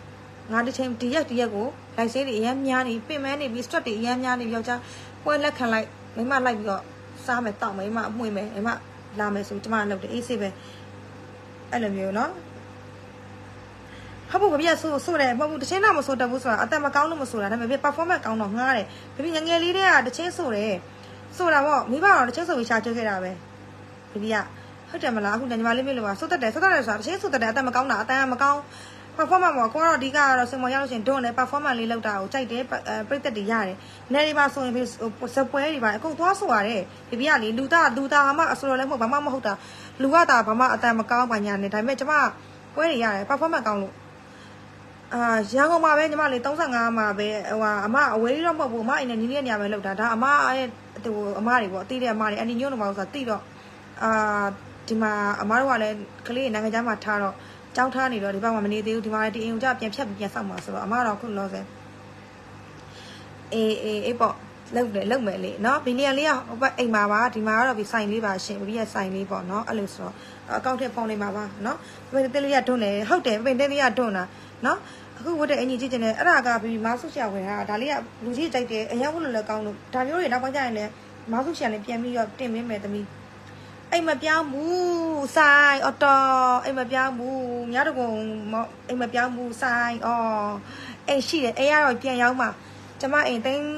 ငါတစ်ချိန်ဒီရက်ကိုလိုက်ဆေးတွေအများများနေပင်မနေပြီး stress တွေအများများနေယောက်ျားပွဲလက်ခံလိုက်မိမလိုက်ပြီးတော့စားမယ်တောက်မယ်မိမအမွှေးမယ်မိမလာမယ်ဆိုကျမလုပ်တယ်အေးဆေးပဲအဲ့လိုမျိုးနော်ဟုတ်ဘူးဗျာဆိုတယ်မဟုတ်ဘူးတချင်းတော့မဆိုတတ်ဘူးဆိုတာအသက်မကောင်းလို့မဆိုတာဒါပေမဲ့ performance ကောင်းတော့ငားတယ်ဘီငငယ်လေးတည်းကတချင်းဆိုတယ်ဆိုတာပေါ့မိဘတော့တချင်းဆိုပြီးရှာကျွေးခဲ့တာပဲဘီကဟုတ်တယ်မလားအခုညီမလေးမေးလို့ပါဆိုတတ်တယ်ဆိုတာတချင်းဆိုတတ်တယ်အသက်မကောင်းတာအတန်းမကောင်း performance ပေါ့ကိုကတော့အဓိကကတော့စင်မော်ရောက်လို့ရှင်ဒွန်းလေ performance လေးလောက်တာကိုကြိုက်တယ်ပြိတ္တတွေရတယ်နေဒီမှာဆိုရင်စပွဲတွေပါအကုန်သွားဆိုရတယ်ဘီကလေလူသားမှအဆိုတော်လည်းမဟုတ်ဘာမှမဟုတ်တာလူကတာဘာမှအတန်းမကောင်းပါညာနေဒါပေမဲ့ကျမပွဲတွေရတယ် performance ကောင်းလို့ရန်ကုန်မှာပဲညီမလေး35မှာပဲဟိုအမအဝေးတော့မဟုတ်ဘူးအမအိမ်နဲ့နီးလေးနေရာပဲလောက်တာဒါအမရဲ့ဟိုအမတွေပေါ့တီးတဲ့အမတွေအန်တီညို့တော့မဟုတ်ဆိုတာတီးတော့ဒီမှာအမတို့ကလည်းကလေးနိုင်ငံခြားမှာထားတော့ကြောင်းထားနေတော့ဒီဘက်မှာမနေသေးဘူးဒီမှာဒီအိမ်ကိုကြပြန်ဖြတ်ပြီးပြန်ဆောက်မှာဆိုတော့အမတော့ခုလောဆယ်အေးပေါ့လုံမယ်လေနော်ဘီလီယံလေးကဟိုဘက်အိမ်မှာပါဒီမှာကတော့ဒီဆိုင်လေးပါရှင်ဘီရဲ့ဆိုင်လေးပေါ့နော်အဲ့လိုဆိုတော့အကောင့်ထဲဖုန်းလေးမှာပါနော်ပင်တဲလေးကတွန်းတယ်ဟုတ်တယ်ပင်တဲလေးကတွန်းတာနော်အခုဝတ်တဲ့အင်ကြီးကြည့်ချင်တယ်အဲ့ဒါကဘီမားဆုရှာဝင်တာဒါလေးကလူကြီးကြိုက်တယ်အရင်ဝတ်လို့လည်းကောင်းလို့ဒါမျိုးတွေနောက်ပိုင်းကျရင်လည်းမားဆုရှာလည်းပြန်ပြီးတော့တင်မင်းမယ်သမီးအိမ်မပြောင်းဘူးဆိုင်အော်တော်အိမ်မပြောင်းဘူးများတော့အိမ်မပြောင်းဘူးဆိုင်အော်အိမ်ရှိတယ်အိမ်ကတော့ပြန်ရောက်မှကျမအိမ်သိန်း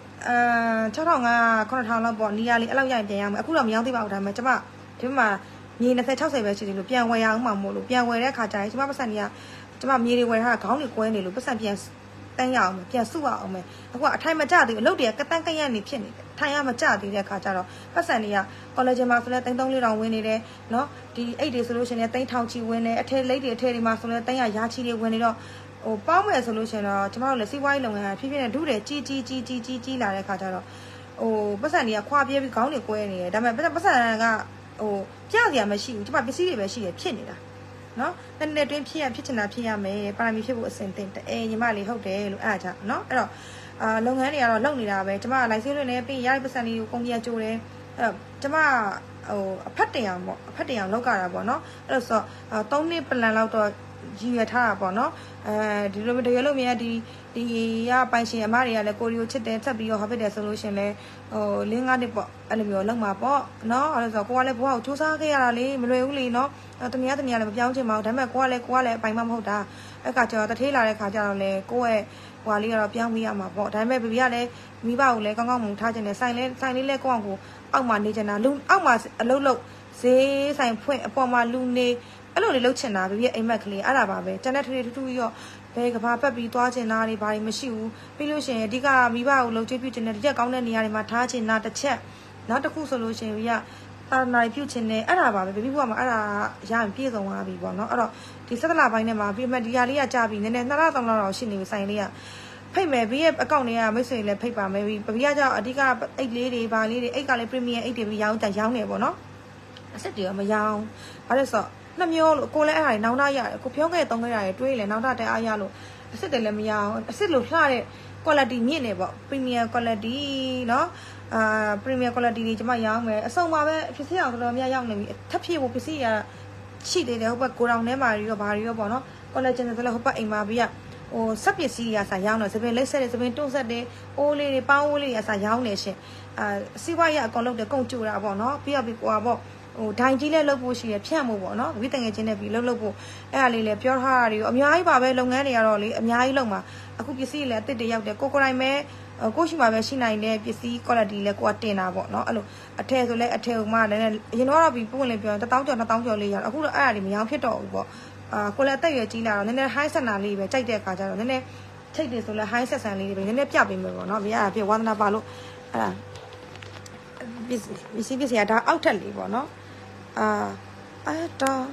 6500 9000လောက်ပေါ့နီးရလေးအဲ့လောက်ရရင်ပြန်ရောက်မယ်အခုတော့မရောက်သေးပါဘူးဒါပေမဲ့ကျမဒီမှာမြေ20 60ပဲရှိတယ်လို့ပြန်ဝယ်ရအောင်မှမို့လို့ပြန်ဝယ်တဲ့အခါကျရင်ကျမပတ်စံကြီးကကျမမြေတွေဝယ်ထားတာခေါင်းတွေကွဲနေလို့ပတ်စံပြန်တန်းရအောင်ပြန်စုရအောင်မယ်အခုကအထိုင်မကျသေးဘူးအလုပ်တွေကကတန်းကရက်နေဖြစ်နေတယ်ထိုင်ရမကျသေးတဲ့အခါကျတော့ပတ်စံတွေက college မှာဆိုလဲ3-400ဝင်နေတယ်နော်ဒီအိတ်တွေဆိုလို့ရှိရင်3000ချီဝင်နေအထည်လိတ်တွေအထည်တွေမှာဆိုလဲ300ရာချီတွေဝင်နေတော့ဟိုပေါင်းမယ်ဆိုလို့ရှိရင်တော့ကျမတို့လည်းစီးပွားရေးလုပ်ငန်းဖြည်းဖြည်းနဲ့ဒုတယ်ကြီးလာတဲ့အခါကျတော့ဟိုပတ်စံတွေကခွာပြေးပြီးခေါင်းတွေကွဲနေတယ်ဒါပေမဲ့ပတ်စံကဟိုပြစရာမရှိဘူးကျမပစ္စည်းတွေပဲရှိတယ်ဖြစ်နေတာနော်တနေ့တွင်းဖြစ်ချင်တာဖြစ်ရမယ်ပါရမီဖြစ်ဖို့အစဉ်သင့်ညီမလေးဟုတ်တယ်လို့အဲ့ဒါကြောင့်နော်အဲ့တော့လုပ်ငန်းတွေကတော့လုပ်နေတာပဲကျမလိုက်ဆေးလွှင့်နေပြီးရတဲ့ပတ်စံလေးကိုကုန်ပြကြိုးတယ်အဲ့တော့ကျမဟိုအဖက်တင်အောင်လောက်ကြတာပေါ့နော်အဲ့လိုဆို3နှစ်ပလန်လောက်တော့ရည်ရထားတာပေါ့နော်ဒီလိုတကယ်လို့မြင်ဒီရပိုင်ရှင်အမတွေကလည်းကိုရီယိုချစ်တယ်ဆက်ပြီးတော့ဟောဖြစ်တယ်ဆိုလို့ရှင်လဲဟို5နှစ်ပေါ့အဲ့လိုမျိုးလောက်မှာပေါ့နော်အဲ့လိုဆိုကိုကလည်းဘွားကိုစူးစမ်းခဲ့ရတာလေမလွယ်ဘူးလေနော်တမီးလည်းမပြောင်းချင်ပါဘူးဒါပေမဲ့ကိုကလည်းအပိုင်မမဟုတ်တာအဲ့ကကျတော့တထေးလာတဲ့ခါကျတော့လေကိုရဲ့ဟွာလေးကတော့ပြောင်းမိရမှာပေါ့ဒါပေမဲ့ဘီကလည်းမိဘကိုလည်းကောင်းမွန်ထားခြင်းနဲ့ဆိုင်လေးလည်းကိုအောင်ကိုအောက်မှာနေချင်တာလူအောက်မှာအလုတ်ဈေးဆိုင်ဖွင့်အပေါ်မှာလူနေအဲ့လိုလေးလှုပ်ချင်တာဘီရဲ့အိမ်မက်ကလေးအဲ့ဒါပါပဲတန်တဲ့ထူးရောဘယ်ကဘာပတ်ပြီးသွားချင်တာတွေဘာတွေမရှိဘူးပြီးလို့ရှိရင်အဓိကမိဘကိုလှုပ်ချပြချင်တဲ့တစ်ချက်ကောင်းတဲ့နေရာတွေမှာထားချင်တာတစ်ချက်နောက်တစ်ခုဆိုလို့ရှိရင်ဘီကပါနာပြုချင်တယ်အဲ့ဒါပါပဲဘီဘုကမှာအဲ့ဒါရရင်ပြည့်စုံသွားပြီပေါ့နော်အဲ့တော့ဒီ17လပိုင်းထဲမှာဘီမဒီယာလေးကကြာပြီနည်းနည်း2လ3လတော့ရှိနေပြီဆိုင်လေးကဖိတ်မယ်ဘီရဲ့အကောင့်တွေကမိတ်ဆွေလည်းဖိတ်ပါမယ်ဘီကကြောင့်အဓိကအိတ်လေးတွေဘာလေးတွေအိတ်ကလည်း premium အိတ်တွေဘီရောင်းနေပေါ့နော်အဆက်တွေရောမရောင်းဘာလို့ဆိုနှမျိုးလို့ကိုလည်းအဲ့ဒါတွေနောင်တရတယ်ကိုဖြုံးခဲ့တုံးခဲ့ရတယ်တွေးလေနောင်တတဲအားရလို့အစ်စ်တယ်လည်းမရအောင်အစ်စ်လို့လှတဲ့ quality မြင့်နေပေါ့ premium quality เนาะpremium quality တွေကျွန်မရောင်းမယ်အစုံပါပဲပစ္စည်းအောင်တော်တော်များရောက်နေပြီထပ်ဖြည့်ဖို့ပစ္စည်းရရှိသေးတယ်ဟုတ်ပါကိုတောင်ထဲမှာရောဘာတွေရောပေါ့เนาะ collagen ဆိုလည်းဟုတ်ပါအိမ်မှာပြီးဟိုစက်ပစ္စည်းရအစားရောင်းတယ်စပင်လက်ဆက်တွေစပင်တွန့်ဆက်တွေအိုးလေးတွေပေါင်းအိုးလေးတွေအစားရောင်းနေရှင်စီးပွားရေးအကောင်လုပ်တယ်ကုန်ကြိုတာပေါ့เนาะပြီးဟိုပါပေါ့ဟိုဒိုင်ကြီးလည်းလုပ်ဖို့ရှိရဖြန့်ဖို့ပေါ့နော်ဝိတငယ်ချင်းနဲ့ပြီးလုပ်ဖို့အဲ့ဒါလေးလည်းပြောထားတာတွေကိုအများကြီးပါပဲလုပ်ငန်းတွေကတော့လေအများကြီးလုပ်မှာအခုပစ္စည်းတွေလည်းအစ်စ်တွေရောက်တယ်ကိုတိုင်းပဲကိုရှိမှာပဲရှိနိုင်တဲ့ပစ္စည်း quality လည်းကိုကတင်တာပေါ့နော်အဲ့လိုအထည်ဆိုလည်းအထည်ဥမာလည်းအရင်တော့ပြီးပုံဝင်လေးပြော1000ကျော်2000ကျော်လေးရအခုတော့အဲ့ဒါတွေမရောဖြစ်တော့ဘူးပေါ့ကိုလည်းအသက်ရွယ်ကြီးလာတော့နည်းနည်း high center လေးပဲကြိုက်တဲ့အခါကျတော့နည်းနည်းထိတ်တယ်ဆိုလည်း high center လေးတွေပဲနည်းနည်းပြပေးမယ်ပေါ့နော်ဘေးကပြဝါသနာပါလို့အဲ့ဒါပစ္စည်းကဒါအောက်ထက်လေးပေါ့နော်အဲ့တော့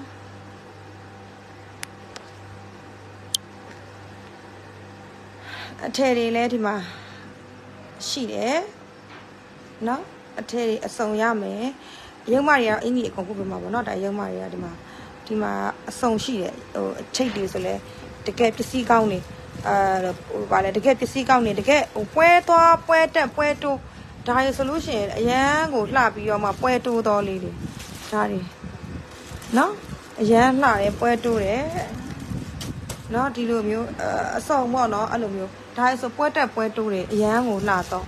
အထည်တွေလည်းဒီမှာရှိတယ်နော်အထည်တွေအစုံရမယ်ရုံမတွေကအင်ကြီးအကုန်ခုပြမှာပေါ့နော်ဒါရုံမတွေကဒီမှာအစုံရှိတယ်ဟိုအချိတ်တွေဆိုလဲတကယ်ပစ္စည်းကောင်းနေဟိုဗာလဲတကယ်ပစ္စည်းကောင်းနေတကယ်ဟိုပွဲသွားပွဲတက်ပွဲတိုးဒါရဆိုလို့ရှိရင်အရန်ကိုလှပြီးတော့မှပွဲတိုးတော်လေးတွေဒါတွေနော်အရန်လှတယ်ပွဲတိုးတယ်နော်ဒီလိုမျိုးအဆောင်ပေါ့နော်အဲ့လိုမျိုးဒါဆိုပွဲတက်ပွဲတိုးတွေအရန်ကိုလှတော့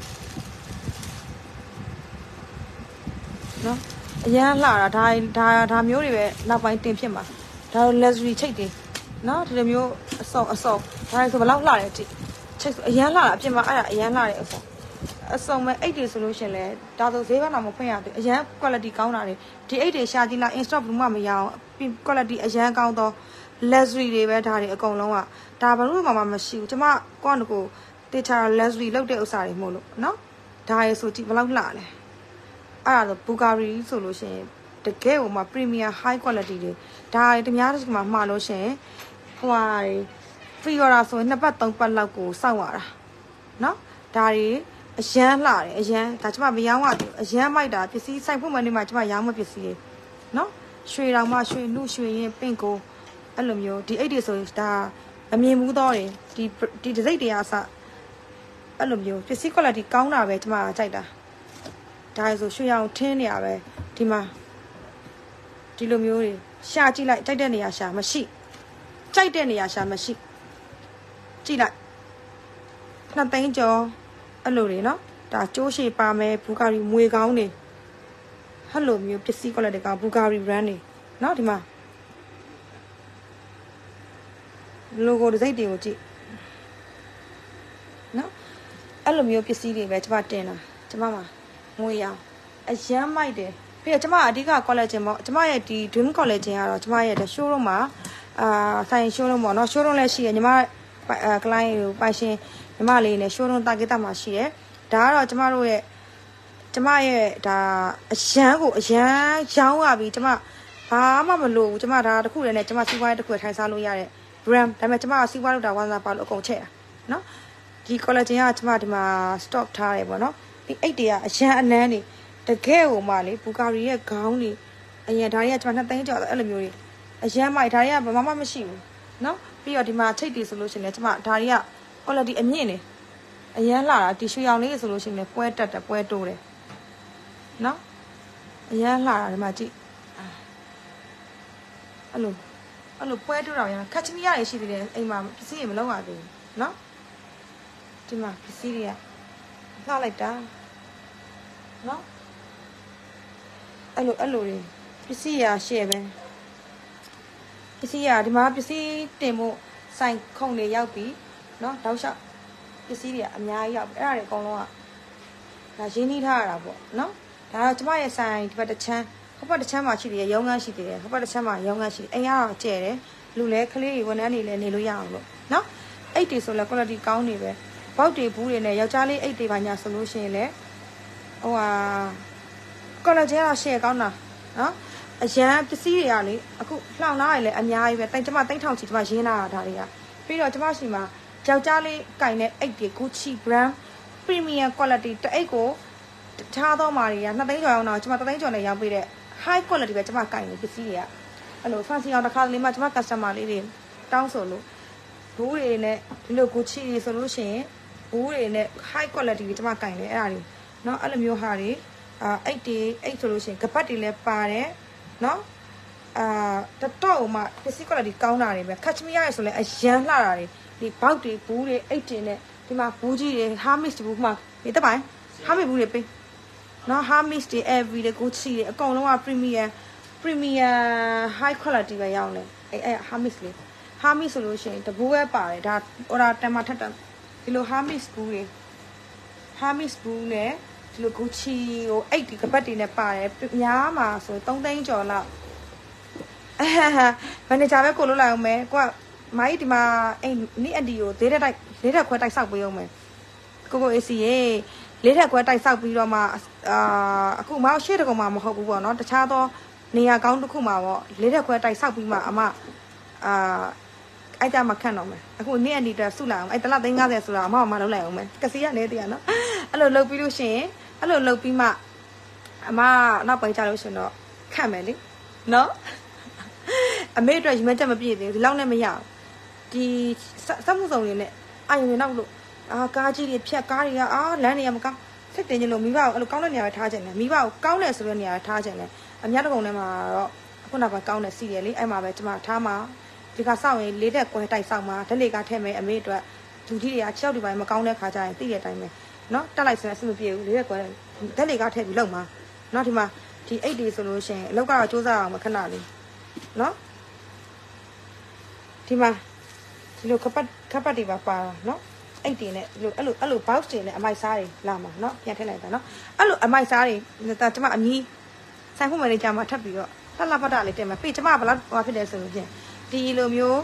နော်အရန်လှတာဒါမျိုးတွေပဲနောက်ပိုင်းတင်ဖြစ်မှာဒါတော့ luxury ချိတ်တွေနော်ဒီလိုမျိုးအဆောင်ဒါဆိုဘယ်လောက်လှတယ်တိချိတ်အရန်လှတာအပြင်မှာအဲ့ဒါအရန်လှတယ်အဆောင်မဲ့အိတ်တွေဆိုလို့ရှင်လဲဒါဆိုဈေးဘက်တော့မဖွင့်ရသေးအရန် quality ကောင်းတာတွေဒီအိတ်တွေရှာကြည့်လိုက် in stock ဘူးမှမရအောင် quality အရန်ကောင်းတော့ luxury တွေပဲဒါတွေအကုန်လုံးကဒါဘယ်လို့မှမရှိဘူးကျမကိုကတေချာ luxury လောက်တဲ့ဥစ္စာတွေမို့လို့နော်ဒါရဆိုကြည့်ဘယ်လောက်လှလဲအဲ့ဒါဆို Bulgari ဆိုလို့ရှိရင်တကယ်ဟိုမှာ premium high quality တွေဒါတွေတများတစ်ချိန်မှာမှာလို့ရှိရင်ဟိုဟာ free order ဆိုရင်2ပတ်3ပတ်လောက်ကိုစောင့်ရတာနော်ဒါတွေအရန်လှတယ်အရန်ဒါကျမမရောင်းရဘူးအရန်မိုက်တာပစ္စည်းစိုက်ဖို့မှနေမှာကျမရောင်းမပစ္စည်းတွေနော်ရွှေတောင်မှရွှေနှုရွှေရင်ပင့်ကိုအဲ့လိုမျိုးဒီအိတ်တွေဆိုဒါအမြင်မှုတော့တယ်ဒီဒစိတ်တွေအစအဲ့လိုမျိုးပစ္စည်း quality ကောင်းတာပဲကျမကြိုက်တာဒါဆိုရွှေရောင်ထင်းနေရပဲဒီမှာဒီလိုမျိုးတွေရှာကြည့်လိုက်ကြိုက်တဲ့နေရာရှာမရှိကြိုက်တဲ့နေရာရှာမရှိကြည့်လိုက်နှစ်သိန်းကျော်အဲ့လိုတွေနော်ဒါကျိုးရှည်ပါမယ်ဘူဂါရီမွေကောင်းနေဟဲ့လိုမျိုးပစ္စည်း quality ကောင်းဘူဂါရီ brand နေနော်ဒီမှာlogo ဒီစိတ်တွေကိုကြည့်နော်အဲ့လိုမျိုးပစ္စည်းတွေပဲကျမတင်တာကျမမှာငွေရောင်အရန်မိုက်တယ်ပြီးတော့ကျမအဓိက collagen ပေါ့ကျမရဲ့ဒီ dream collagen ကတော့ကျမရဲ့ showroom မှာဆိုင် showroom ပေါ့နော် showroom လည်းရှိရညီမclient ကိုပိုင်ရှင်ညီမလေးနဲ့ showroom တာကိတမှာရှိတယ်ဒါကတော့ကျမရဲ့ဒါအရန်ကိုအရန်ရောင်းရပြီကျမဘာမှမလို့ဘူးကျမဒါတစ်ခုတည်းနဲ့ကျမစီးပွားရေးတစ်ခုထိုင်စားလို့ရတဲ့ brand ဒါပေမဲ့ကျမစီးပွားလို့တာဝါစာပါလို့အကုန်ချက်တာနော်ဒီ collagen ကကျမဒီမှာ stock ထားတယ်ပေါ့နော်ဒီအိတ်တွေကအရန်အနမ်းနေတကယ်ဟိုမှလေဘူဂါရီရဲ့ခေါင်းတွေအရင်ဒါတွေကကျမ2သိန်းကျော်အဲ့လိုမျိုးတွေအရန်မိုက်ဒါတွေကဘာမှမရှိဘူးနော်ပြီးတော့ဒီမှာချိတ်တွေဆိုလို့ရှိရင်လည်းကျမဒါတွေက quality အမြင့်နေအရန်လှတာဒီရွှေရောင်လေးဆိုလို့ရှိရင်လည်းပွဲတက်တယ်ပွဲတိုးတယ်နော်အရန်လှတာဒီမှာကြည့်အဲ့လိုပွဲတိုးတာရခက်ချမီရတွေရှိသေးတယ်အိမ်မှာပစ္စည်းတွေမလောက်ရသေးဘူးနော်ဒီမှာပစ္စည်းတွေကလှလိုက်တာနော်အဲ့လိုတွေပစ္စည်းရရှယ်ပဲပစ္စည်းရဒီမှာပစ္စည်းတင်ဖို့ဆိုင်ခုံတွေရောက်ပြီနော်တောက်လျှောက်ပစ္စည်းတွေအများကြီးရောက်ပြီအဲ့ဒါတွေအကုန်လုံးကဒါရင်းနှီးထားရတာပေါ့နော်ဒါတော့ကျမရဲ့ဆိုင်ဒီဘက်တစ်ချမ်းဟိုဘက်တစ်ချမ်းမှာရှိသေးတယ်ရုံးခန်းရှိသေးတယ်ဟိုဘက်တစ်ချမ်းမှာရုံးခန်းရှိတယ်အိမ်ကတော့ကျဲတယ်လူလဲကလေးတွေဝန်ထမ်းတွေလည်းနေလို့ရအောင်လို့နော်အိတ်တွေဆိုလဲ quality ကောင်းနေပဲဘောက်တွေဘူးတွေနဲ့ယောက်ျားလေးအိတ်တွေပါညာဆိုလို့ရှိရင်လည်းဟိုဟာ collagen က share ကောင်းတာနော်အရန်ပစ္စည်းတွေကလေအခုလှောင်လာရည်လည်းအများကြီးပဲကျမတိတ်ထောင်ချီကျမရင်းလာတာတွေကပြီးတော့ကျမရှိမှာယောက်ျားလေးကင်တဲ့အိတ်တွေ Gucci brand premium quality တအိတ်ကိုထားတော့မာတွေက2သိန်းကျော်အောင်တော့ကျမ3သိန်းကျော်နဲ့ရောင်းပေးတဲ့ high quality ပဲကျမကင်နေပစ္စည်းတွေကအဲ့လို fancy အောင်တစ်ခါလေးမှကျမ customer လေးတွေတောင်းဆိုလို့ဘူးတွေနဲ့ဒီလို Gucci တွေဆိုလို့ရှိရင်ဘူးတွေနဲ့ high quality တွေကျမကင်တယ်အဲ့ဒါတွေเนาะအဲ့လိုမျိုးဟာတွေအိတ်ဆိုလို့ရှိရင်ကပတ်တွေလည်းပါတယ်เนาะတတော့မှပစ္စည်း quality ကောင်းတာတွေပဲခက်ချမီရရဆိုလဲအရန်လှတာတွေဒီဘောက်တွေဘူးတွေအိတ်တွေနဲ့ဒီမှာဘူးကြီးတွေ Hermes ဘူးမှာဒီတက်ပိုင်း Hermes ဘူးတွေပေးနော် Hermes တွေ every တွေ Gucci တွေအကုန်လုံးက premium high quality ပဲရောင်းတယ်အဲ့ Hermes လေး Hermes ဆိုလို့ရှိရင်တဘူးပဲပါတယ်ဒါ order တန်မှာထက်ဒီလို Hermes ဘူးတွေ Hermes ဘူးနဲ့ဒီလို Gucci ကိုအိတ်ဒီကပတ်တွေနဲ့ပါတယ်များမှာဆို3သိန်းကျော်လောက်မန်နေဂျာပဲကိုလို့လိုက်အောင်မယ်ကိုကမိုင်းဒီမှာအိမ်နိအန်တီကို၄ထက်ခွဲတိုက်ဆောက်ပေးအောင်မယ်ကို AC ရေ၄ထက်ခွဲတိုက်ဆောက်ပြီးတော့မှအခုမရှေ့တကုံမှာမဟုတ်ဘူးပေါ့နော်တခြားသောနေရာကောင်းတစ်ခုမှာပေါ့၄ထက်ခွဲတိုက်ဆောက်ပြီးမှအမအဲ့ကြမှာခန့်တော့မယ်အခုနိအန်တီတက်ဆုလိုက်အောင်အဲ့တလ350ဆိုတာအမလောက်လိုက်အောင်မယ်ကစီကနေတည်းရနော်အဲ့လိုလုပ်ပြီးလို့ရှိရင်အဲ့လိုလုပ်ပြီးမှအမနောက်ပိုင်းကြလို့ရှင်တော့ခန့်မယ်လေနော်အမေအတွက်ရမချက်မပြည့်သေးဘူးဒီလောက်နဲ့မရဘူးဒီစက်မှုစုံတွေနဲ့အာရုံတွေနောက်လို့ကားကြီးတွေဖြတ်ကားတွေကလမ်းတွေကမကောင်းစိတ်တင်ကြလို့မိဘကိုအဲ့လိုကောင်းတဲ့နေရာပဲထားချင်တယ်မိဘကိုကောင်းတယ်ဆိုတဲ့နေရာထားချင်တယ်အများတကုံထဲမှာတော့ခုနကကောင်းတဲ့စီရယ်လေအဲ့မှာပဲကျမထားမှာဒီကစောင့်ရင်လေးတဲ့ကွဲတိုက်ဆောင်မှာဓလေကထဲ့မယ်အမေအတွက်လူကြီးတွေက6ဒီပိုင်းမကောင်းတဲ့ခါကျရင်သိတဲ့အတိုင်းပဲနော်တက်လိုက်စမ်းအဆင်မပြေဘူးလေးတဲ့ကွဲဓလေကထဲ့ပြီးလောက်မှာနော်ဒီမှာဒီ8ဒီဆိုလို့ရှိရင်အလောက်ကတော့စူးစမ်းအောင်မခဏလေးနော်ဒီမှာဒီလိုခပတ်တွေပါနော်8ဒီနဲ့ဒီလိုအဲ့လို box တွေနဲ့အမိုက်စားတွေလာမှာနော်ပြန်ထည့်လိုက်တာနော်အဲ့လိုအမိုက်စားတွေကျမအမီးဆိုင်ဖို့မနေကြမှာထပ်ပြီးတော့တက်လာပတ်တာလေးတင်မှာပြီးကျမဘလောက်ဟောဖြစ်တယ်ဆိုလို့ဖြင့်ဒီလိုမျိုး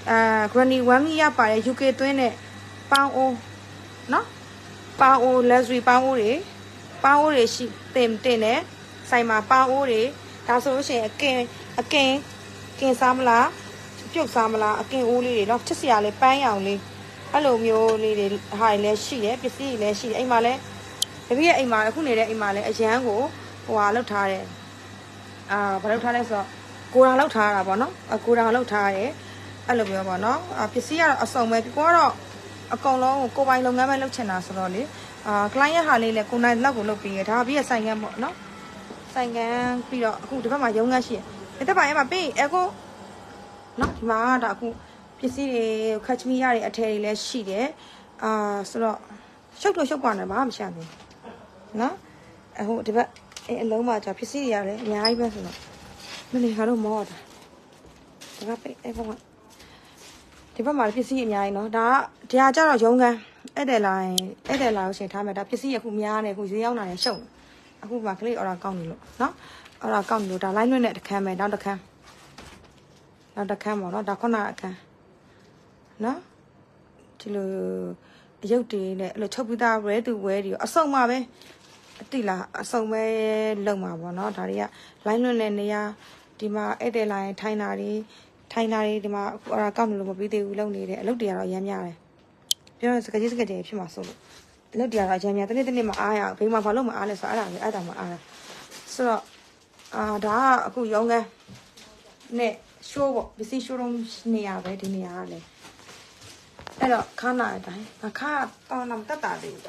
granny 1 year ရပါတဲ့ UK သွင်းတဲ့ပေါင်းအိုးနော်ပေါင်းအိုး luxury ပေါင်းအိုးတွေရှိတင်တယ်ဆိုင်မှာပေါင်းအိုးတွေဒါဆိုလို့ရှိရင်အကင်စားမလားပြုတ်စားမလားအကင်အိုးလေးတွေတော့ချစ်စရာလေးပန်းရောင်လေးအဲ့လိုမျိုးလေးတွေဟာလည်းရှိတယ်ပစ္စည်းတွေလည်းရှိတယ်အိမ်မှာလည်းတပည့်ရဲ့အိမ်မှာအခုနေတဲ့အိမ်မှာလည်းအရန်ကိုဟိုဟာလောက်ထားတယ်ဘာလောက်ထားလဲဆိုတော့ကိုရာလောက်ထားတာပေါ့နော်ကိုရာလောက်ထားရတယ်အဲ့လိုပြောပေါ့နော်ပစ္စည်းကတော့အစုံပဲကိုကတော့အကုန်လုံးကိုပိုင်လုပ်ငန်းပဲလုပ်ချင်တာဆိုတော့လေclient ရဲ့ဟာလေးလည်းကိုနိုင်လောက်ကိုလုပ်ပြီးရဒါပြီးရဆိုင်ကန်းပေါ့နော်ဆိုင်ကန်းပြီးတော့အခုဒီဘက်မှာရုံးခန်းရှိတယ်ဒီဘက်ပိုင်းမှာပြီးအကိုနော်ဒီမှာဒါအခုပစ္စည်းတွေခက်ချမီရတွေအထည်တွေလည်းရှိတယ်ဆိုတော့ရှုပ်တော့ရှုပ်ပါနဲ့ဘာမှမရှာဘူးနော်အခုဒီဘက်အလုံးမှာကြာပစ္စည်းတွေရတယ်အများကြီးပဲဆိုတော့မနေ့ကတော့မောတာဒီဘက်ပိတ်အဲ့ဘက်ဒီဘက်မှာပစ္စည်းအများကြီးနော်ဒါကကြတော့ရုံးခန်းဧည့်သည်လာလို့ရှင်ထားမယ်ဒါပစ္စည်းအခုများနေအခုဈေးရောက်လာနေရှုပ်အခုမှကလေးအော်ဒါကောက်နေလို့နော်အော်ဒါကောက်နေလို့ဒါလိုင်းလွှင့်တဲ့တစ်ခန်းပဲနောက်တစ်ခန်းပေါ့နော်ဒါခုနအခန်းနော်ဒီလိုအယုတ်တွေနဲ့အဲ့လိုချုပ်ပြီးသားဝဲသူဝဲတွေအစုံမှာပဲအတိလားအစုံပဲလုံမှာပေါ့နော်ဒါတွေကလိုင်းလွှင့်တဲ့နေရာဒီမှာဧည့်သည်လိုင်းထိုင်တာတွေဒီမှာအခုအော်ဒါကောက်နေလို့မပြီးသေးဘူးလုံနေတယ်အလုပ်တွေကတော့အများများတယ်ပြောရင်စကကြီးတွေဖြစ်မှာဆိုလို့အလုပ်တွေကတော့အများများတနေ့မအားရဘူးဘေးမှာဘာလို့မအားလဲဆိုတော့အဲ့ဒါမအားတာဆိုတော့ဒါကအခုရုံးခန်းနဲ့ရှိုးပေါ့ပစ္စည်းရှိုးတော့နေရပဲဒီနေရာကလည်းအဲ့တော့ခါနာအတိုင်းခါတော့နမတက်တာသေးဘူး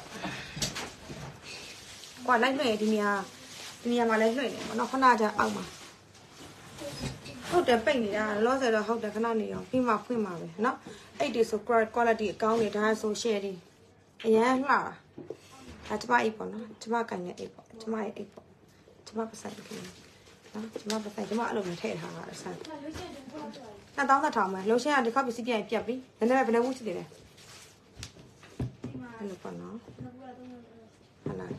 ကွာလိုက်လွှဲဒီနေရာမှာလည်းလွှဲနေပေါ့နော်ခဏကြာအောက်မှာဟုတ်တယ်ပိတ်နေတာလောဆယ်တော့ဟုတ်တယ်ခဏနေအောင်ပြီးမှဖွင့်မှာပဲเนาะအဲ့ဒီဆို quality အကောင်းနေဒါဆို share ဒီအရန်လှဒါကျမအိတ်ပေါ့နော်ကျမကင်တဲ့အိတ်ပေါ့ကျမရဲ့အိတ်ပေါ့ကျမပဆိုင်တယ်နော်ကျမပဆိုင်ကျမအဲ့လိုမျိုးထည့်ထားတာအဆန်း2000ထောင်မယ်လိုရှင်းကဒီခေါက်ပစ္စည်းပြန်ပြတ်ပြီနည်းနည်းဘယ်နှဝူးရှိသေးလဲအဲ့လိုပေါ့နော်ဟုတ်လား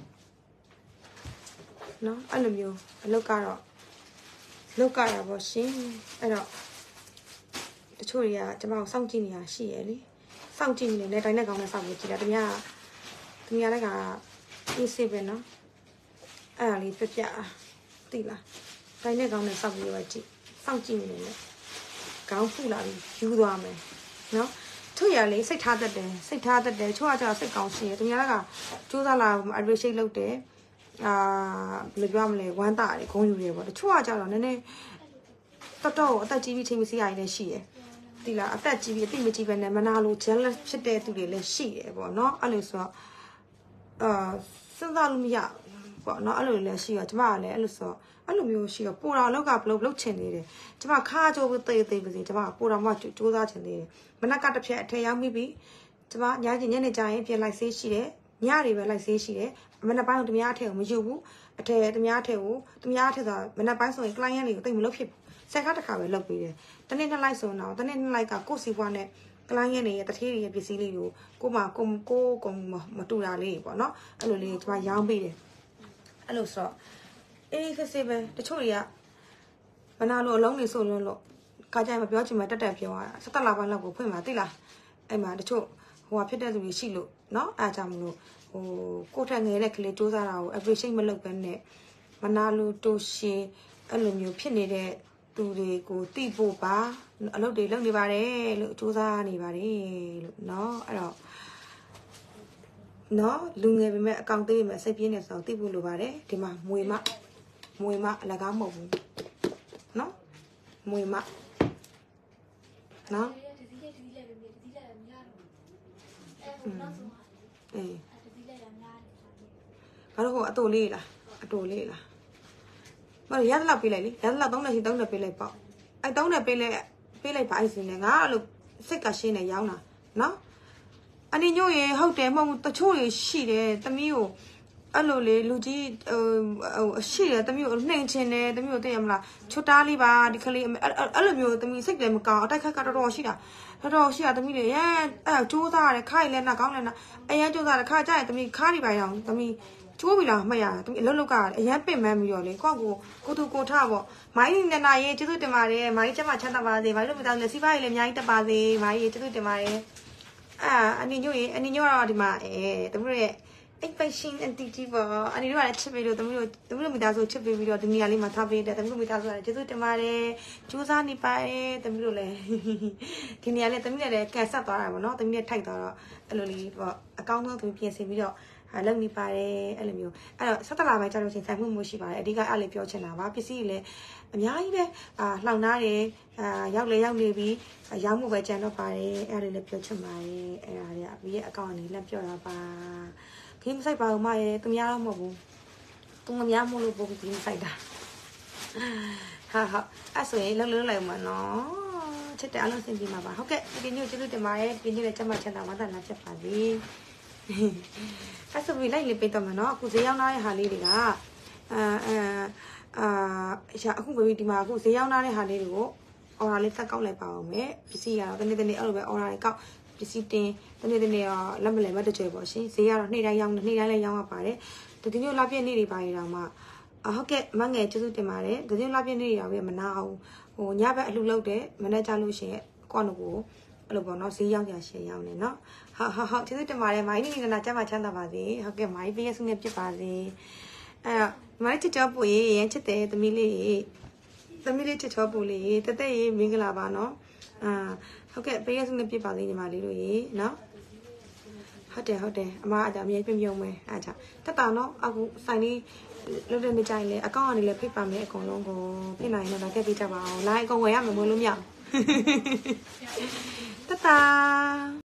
နော်အဲ့လိုမျိုးအလုပ်ကတော့လောက်ကြရပါရှင်အဲ့တော့တချို့တွေကကျမကိုစောင့်ကြည့်နေတာရှိရလေစောင့်ကြည့်နေတယ်တိုင်းနဲ့ကောင်းနဲ့စောင့်ကြည့်တာတမရလည်းကအေးစေးပဲနော်အဲ့ဒါလေးပြပြသိလားတိုင်းနဲ့ကောင်းနဲ့စောင့်ကြည့်ပါကြည့်စောင့်ကြည့်နေတယ်ခေါင်းဖူလာပြီးယူသွားမယ်နော်သူရလေစိတ်ထားတတ်တယ်ချို့ကကျတော့စိတ်ကောင်းရှိတယ်တမရလည်းကစူးစမ်းလာ appreciate လုပ်တယ်ဘယ်လိုပြောမလဲဝမ်းတာတွေဂုံယူတွေပေါ့တချို့ကကြတော့နည်းနည်းတော်အသက်ကြီးပြီးချိန်မစီရရင်လည်းရှိတယ်ဒီလားအသက်ကြီးပြီးအသိမကြီးပဲနဲ့မနာလို့ jealous ဖြစ်တဲ့သူတွေလည်းရှိတယ်ပေါ့နော်အဲ့လိုဆိုတော့စဉ်းစားလို့မရပေါ့နော်အဲ့လိုလည်းရှိတော့ကျမကလည်းအဲ့လိုဆိုအဲ့လိုမျိုးရှိတော့ပိုတာလောက်ကဘလို့ချင်နေတယ်ကျမခါကြိုးသေးပါစေကျမပိုတာမှစူးစမ်းချင်သေးတယ်မနက်ကတစ်ဖြက်အထက်ရောက်ပြီကျမညနေကျရင်ပြင်လိုက်ဆေးရှိတယ်ညတွေပဲလိုက်ဆေးရှိတယ်မနက်ပိုင်းကတမများအထက်ကိုမယူဘူးအထက်တမများအထက်ဆိုမနက်ပိုင်းဆိုရင် client တွေကိုတိတ်မလုပ်ဖြစ်ဘူးဆက်ကားတစ်ခါပဲလုပ်ပေးတယ်တနေ့နှစ်လိုက်ဆိုတော့တနေ့နှစ်လိုက်ကကိုယ်စီပွားနဲ့ client တွေရဲ့တထေးတွေရဲ့ပစ္စည်းလေးကိုကိုမတူတာလေးပေါ့နော်အဲ့လိုလေးကျမရောင်းပေးတယ်အဲ့လိုဆိုတော့အေးစစ်ပဲတချို့တွေကမနာလို့အလုံးနေဆိုလို့ခါကြိုင်မပြောချင်မှတက်ပြောရတာ17လပိုင်းလောက်ကိုဖွင့်มาသိလားအဲ့မှာတချို့ဟိုဖြစ်တဲ့သူတွေရှိလို့เนาะအားကြောင့်မလို့ဟိုကိုထက်ငယ်တဲ့ကလေးစူးစမ်းတာကို appreciate မလုပ်ဘဲနဲ့မနာလို့တိုးရှင်းအဲ့လိုမျိုးဖြစ်နေတဲ့သူတွေကိုတိဖို့ပါအလုပ်တွေလုပ်နေပါတယ်လို့စူးစမ်းနေပါတယ်လို့เนาะအဲ့တော့เนาะလူငယ်ပေမဲ့အကောင့်သေးပေမဲ့စိတ်ပြင်းနေဆိုတော့တိဖို့လိုပါတယ်ဒီမှာမွေမအလကားမဟုတ်ဘူးเนาะမွေမเนาะအေးဘာလို့ဟိုအတူလေးလားမရရလောက်ပေးလိုက်လေရလောက်3နဲ့ရှိ3နဲ့ပေးလိုက်ပေါ့အဲ့3နဲ့ပေးလိုက်ပေးလိုက်ပါအဲ့စင်းလေငါအဲ့လိုစိတ်ကရှင်းနေရောင်းတာနော်အနည်းညို့ရေဟုတ်တယ်မဟုတ်တချို့ရေရှိတယ်သမီးကိုအဲ့လိုလေလူကြီးရှိတယ်သမီးကိုနှိမ်ချင်တယ်သမီးကိုသိရမလားချွတ်တားလေးပါဒီကလေးအဲ့လိုမျိုးသမီးစိတ်လည်းမကောင်းအတိုက်ခတ်ကတော်တော်ရှိတာသမီးလေရန်အဲ့ကြိုးစားရတယ်ခိုင်လည်းနာကောင်းလည်းနာအရန်ကြိုးစားတယ်ခါကြရင်သမီးခါးနေပါအောင်သမီးကျိုးပြီလားမှတ်ရတာသမီးအလုပ်လုပ်ကအရန်ပင်ပန်းပြီးတော့လေကိုသူကိုထပေါ့မိုင်းနေနာရေးကျေးဇူးတင်ပါတယ်မိုင်းကျမချမ်းသာပါစေမိုင်းတို့မိသားစုလည်းစီးပွားရေးလည်းအများကြီးတက်ပါစေမိုင်းရေးကျေးဇူးတင်ပါတယ်အနည်းညို့တော့ဒီမှာသမီးရဲ့patient and teaching ပေါ့အနည်းတို့ကလည်းချစ်ပြီးတော့သမီးတို့မိသားစုချစ်ပြီးတော့ဒီနေရာလေးမှာထားပေးတယ်သမီးတို့မိသားစုကလည်းကျေးဇူးတင်ပါတယ်ကြိုးစားနေပါတယ်သမီးတို့လည်းဒီနေရာလေးသမီးလည်းကန်ဆက်သွားတာပေါ့နော်သမီးလည်းထိုက်သွားတော့အဲ့လိုလေးပေါ့အကောင်းဆုံးသမီးပြင်ဆင်ပြီးတော့လုံနေပါတယ်အဲ့လိုမျိုးအဲ့တော့17လပိုင်းကြာလို့ရှိရင်ဆိုင်မှုမျိုးရှိပါတယ်အဓိကအဲ့လေးပြောချင်တာပါပစ္စည်းတွေလည်းအများကြီးပဲလှောင်ထားတယ်ရောက်နေပြီရောင်းမှုပဲကြံတော့ပါတယ်အဲ့ဒါလေးလည်းပြောချင်ပါတယ်အဲ့ဒါတွေကပြီးရဲ့အကောင့်အနေနဲ့ပြောတာပါခင်းမဆိုင်ပါဘူးမရဲ့သူများတော့မဟုတ်ဘူးသူများမို့လို့ပို့ပြီးခင်းဆိုင်တာဟာအဲ့ဆိုရင်လုံးလိုက်မှာနော်ချစ်တဲ့အလုံးစင်ပြီးမှာပါဟုတ်ကဲ့ဒီနေ့ကျေးဇူးတင်ပါတယ်ဒီနေ့လည်းကျမချမ်းသာဝမ်းသာလာဖြစ်ပါစေအဲ့ဆိုပြီးလိုက်လေပေးတော့မှာနော်အခုဈေးရောက်လာတဲ့ဟာလေးတွေကအခုပဲဒီမှာအခုဈေးရောက်လာတဲ့ဟာလေးတွေကိုအော်ဒါလေးတက်ကောက်လိုက်ပါအောင်မယ်ပစ္စည်းကတော့တနေ့အဲ့လိုပဲအော်ဒါလေးကောက်ပစ္စည်းတင်တနေ့ရောလက်မလဲမတကြွယ်ပေါ့ရှင်ဈေးကတော့နေ့တိုင်းရောင်းနေ့တိုင်းလည်းရောင်းရပါတယ်ဒီမျိုးလာပြည့်နေ့တွေပါရတော့မှဟုတ်ကဲ့မငယ်ကျေးဇူးတင်ပါတယ်ဒီမျိုးလာပြည့်နေ့တွေရောပဲမနာအောင်ဟိုညဘက်အလှလုပ်တယ်မနေ့ကျလို့ရှင်ကောနကိုအဲ့လိုပေါ့နော်ဈေးရောက်ကြရှယ်ရောက်နေနော်ဟုတ်ကျေးဇူးတင်ပါတယ်မိုင်းနေနာကျမချမ်းသာပါစေဟုတ်ကဲ့မိုင်းပေးရစုနဲ့ပြပါစေအဲ့တော့မိုင်းချစ်ချောပူရေးရန်ချစ်တယ်သမီးလေးချစ်ချောပူလေးတက်ရေးမင်္ဂလာပါနော်ဟုတ်ကဲ့ပေးရစုနဲ့ပြပါစေညီမလေးတို့ရေနော်ဟုတ်တယ်အမအမြဲပြုံမယ်အားကြောင့်တက်တာနော်အခုဆိုင်လေးလွတ်တဲ့နေကြရင်လေအကောင့်ကနေလည်းဖိတ်ပါမယ်အကုန်လုံးကိုဖြစ်နိုင်ရင်တော့တက်ပေးကြပါအောင် line အကုန်ဝယ်ရမယ်မလို့မရတက်တာ